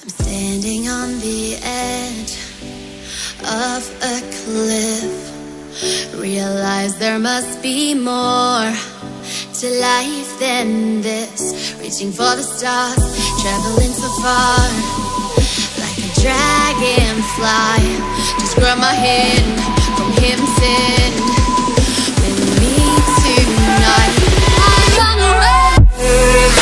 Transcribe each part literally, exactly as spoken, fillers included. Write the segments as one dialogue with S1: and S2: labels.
S1: Standing on the edge of a cliff, realize there must be more to life than this. Reaching for the stars, traveling so far, like a dragonfly. Just grab my hand from him, sin with me tonight. I run away.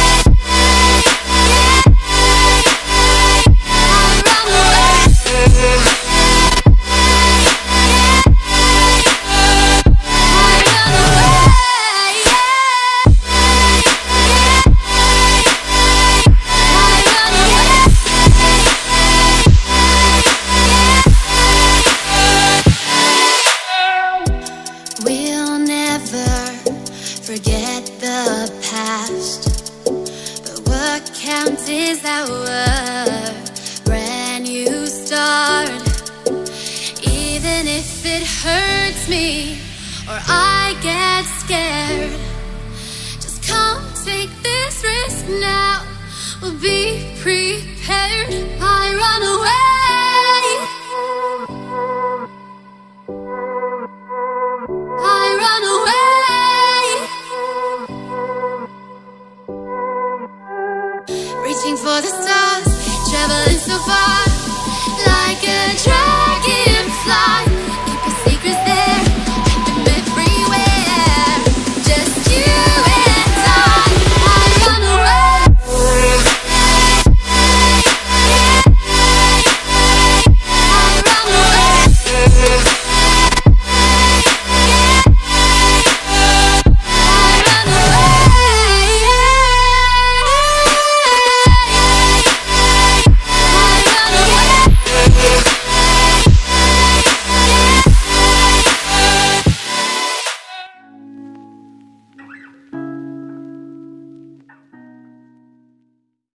S1: Forget the past, but what counts is our brand new start. Even if it hurts me or I get scared, just come take this risk now. We'll be prepared. I run away. I run away. Reaching for the stars, traveling so far, like a dragonfly.